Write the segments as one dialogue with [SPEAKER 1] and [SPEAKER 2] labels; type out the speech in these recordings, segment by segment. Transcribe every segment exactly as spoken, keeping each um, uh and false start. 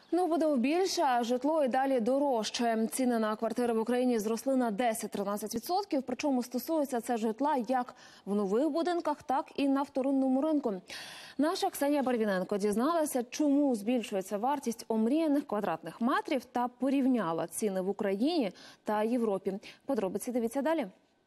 [SPEAKER 1] Ну, будов більше, а житло і далі дорожче. Ціни на квартири в Україні зросли на десять-тринадцять відсотків, причому стосується це житла як в нових будинках, так і на вторинному ринку. Наша Ксенія Барвіненко дізналася, чому збільшується вартість омріяних квадратних метрів та порівняла ціни в Україні та Європі. Подробиці дивіться далі.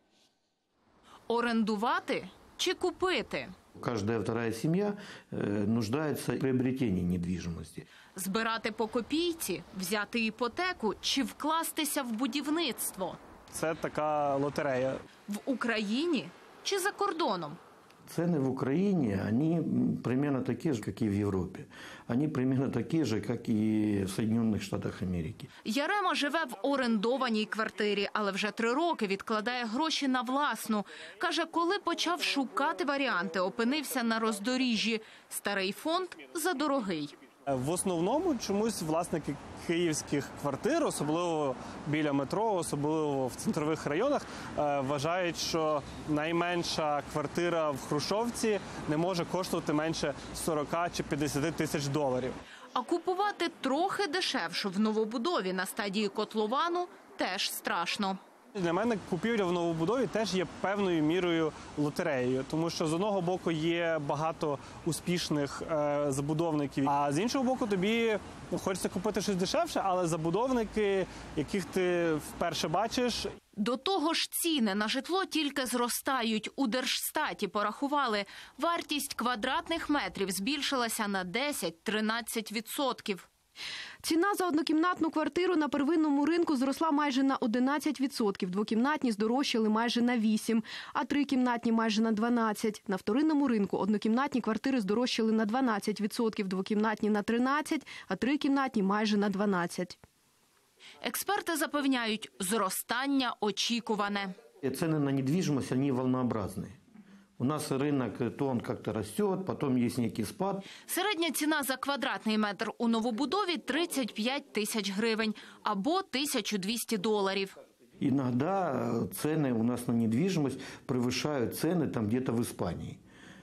[SPEAKER 2] Орендувати чи купити?
[SPEAKER 3] Каждая вторая семья нуждается в приобретении недвижимости.
[SPEAKER 2] Збирати по копійці, взяти іпотеку чи вкластися в будівництво?
[SPEAKER 4] Це така лотерея.
[SPEAKER 2] В Україні чи за кордоном?
[SPEAKER 3] Цены в Украине, они примерно такие же, как и в Европе. Они примерно такие же, как и в Соединенных Штатах Америки.
[SPEAKER 2] Ярема живе в орендованій квартирі, але вже три роки відкладає гроші на власну. Каже, коли почав шукати варіанти, опинився на роздоріжжі. Старий фонд задорогий.
[SPEAKER 4] В основному чомусь власники київських квартир, особливо біля метро, особливо в центрових районах, вважають, що найменша квартира в Хрущовці не може коштувати менше сорок чи п'ятдесят тисяч доларів.
[SPEAKER 2] А купувати трохи дешевше в новобудові на стадії котловану теж страшно.
[SPEAKER 4] Для мене купівля в новобудові теж є певною мірою лотереєю, тому що з одного боку є багато успішних е, забудовників, а з іншого боку тобі хочеться купити щось дешевше, але забудовники, яких ти вперше бачиш.
[SPEAKER 2] До того ж ціни на житло тільки зростають. У Держстаті порахували, вартість квадратних метрів збільшилася на десять-тринадцять відсотків.
[SPEAKER 5] Ціна за однокімнатну квартиру на первинному ринку зросла майже на одинадцять відсотків, двокімнатні здорожчали майже на вісім відсотків, а трикімнатні майже на дванадцять відсотків. На вторинному ринку однокімнатні квартири здорожчали на дванадцять відсотків, двокімнатні на тринадцять відсотків, а трикімнатні майже на дванадцять відсотків.
[SPEAKER 2] Експерти запевняють, зростання очікуване.
[SPEAKER 3] Цены на недвижимость, они волнообразные. У нас рынок, то он как-то растет, потом есть некий спад.
[SPEAKER 2] Середня ціна за квадратний метр у новобудові – тридцять п'ять тисяч гривень або тисяча двісті доларів.
[SPEAKER 3] Иногда цены у нас на недвижимость превышают цены там где-то в Испании.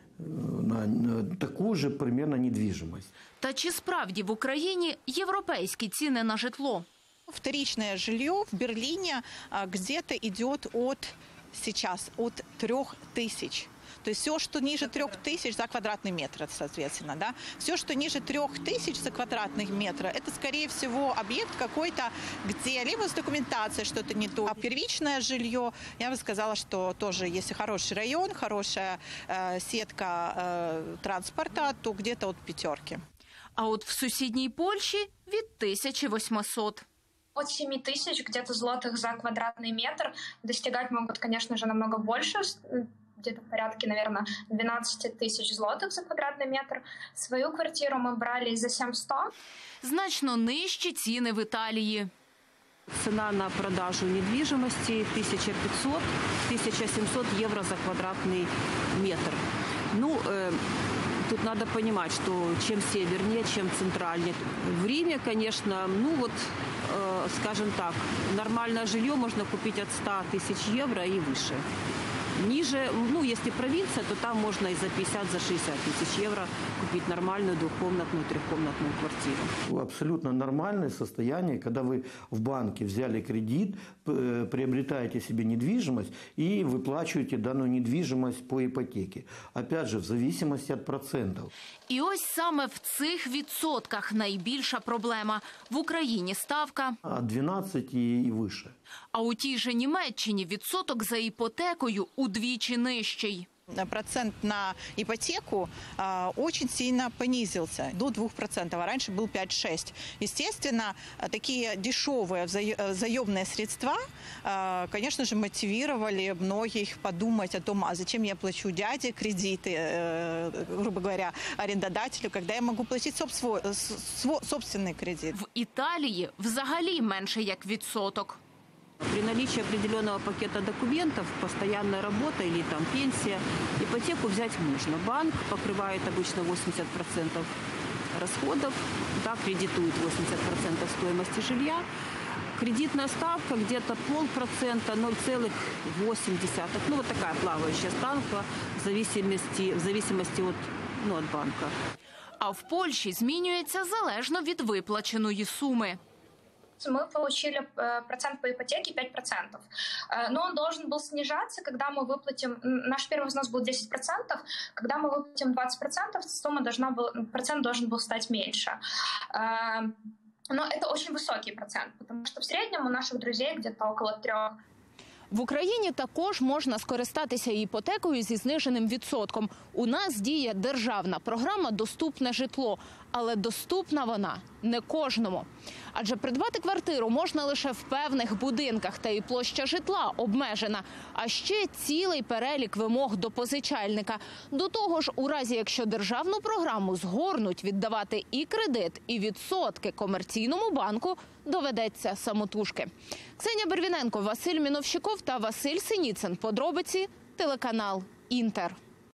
[SPEAKER 3] На, на такую же примерно недвижимость.
[SPEAKER 2] Та чи справді в Україні європейські ціни на житло?
[SPEAKER 6] Вторичное жилье в Берлине где-то идет от, сейчас от трех тысяч. То есть все, что ниже трех тысяч за квадратный метр, соответственно, да, все, что ниже трех тысяч за квадратных метра, это, скорее всего, объект какой-то, где либо с документацией что-то не то. А первичное жилье, я бы сказала, что тоже, если хороший район, хорошая э, сетка э, транспорта, то где-то от пятерки.
[SPEAKER 2] А от в сусідній Польщі від тисячі восьмисот.
[SPEAKER 7] От семи тысяч где-то злотых за квадратный метр. Достигать могут, конечно же, намного больше, где-то в порядке, наверное, двенадцать тысяч злотых за квадратный метр. Свою квартиру мы брали за сімсот.
[SPEAKER 2] Значно нижчі ціни в Італії.
[SPEAKER 8] Цена на продажу недвижимости тысяча пятьсот — тысяча семьсот евро за квадратный метр. Ну, э, тут надо понимать, что чем севернее, чем центральнее. В Риме, конечно, ну вот, э, скажем так, нормальное жилье можно купить от ста тысяч евро и выше. Ниже, ну, если провинция, то там можно и за пятьдесят, за шестьдесят тысяч евро купить нормальную двухкомнатную, трехкомнатную квартиру.
[SPEAKER 3] Абсолютно нормальное состояние, когда вы в банке взяли кредит, приобретаете себе недвижимость и выплачиваете данную недвижимость по ипотеке. Опять же, в зависимости от процентов.
[SPEAKER 2] І ось саме в цих відсотках найбільша проблема. В Україні ставка
[SPEAKER 3] от двенадцати і вище.
[SPEAKER 2] А у тій же Німеччині відсоток за іпотекою удвічі нижчий.
[SPEAKER 6] Процент на ипотеку э, очень сильно понизился, до двух процентов, а раньше был пять-шесть. Естественно, такие дешевые заемные средства, э, конечно же, мотивировали многих подумать о том, а зачем я плачу дяде кредиты, э, грубо говоря, арендодателю, когда я могу платить свой, свой, собственный кредит.
[SPEAKER 2] В Італії взагалі менше як відсоток.
[SPEAKER 8] При наличии определенного пакета документов, постоянная работа или там пенсия, ипотеку взять можно. Банк покрывает обычно восемьдесят процентов расходов, да, кредитует восемьдесят процентов стоимости жилья. Кредитная ставка где-то полпроцента, ноль целых восемь десятых. Ну, вот такая плавающая ставка в зависимости, в зависимости от, ну, от банка.
[SPEAKER 2] А в Польщі змінюється залежно від виплаченої суми.
[SPEAKER 7] Мы получили процент по ипотеке пять процентов. Но он должен был снижаться, когда мы выплатим... Наш первый взнос был десять процентов. Когда мы выплатим двадцать процентов, сумма должна была... процент должен был стать меньше. Но это очень высокий процент, потому что в среднем у наших друзей где-то около трех.
[SPEAKER 2] В Україні також можна скористатися іпотекою зі зниженим відсотком. У нас діє державна програма «Доступне житло». Але доступна вона не кожному. Адже придбати квартиру можна лише в певних будинках, та і площа житла обмежена. А ще цілий перелік вимог до позичальника. До того ж, у разі, якщо державну програму згорнуть, віддавати і кредит, і відсотки комерційному банку доведеться самотужки. Ксенія Бервіненко, Василь Міновщиков та Василь Синіцин. Подробиці, телеканал «Інтер».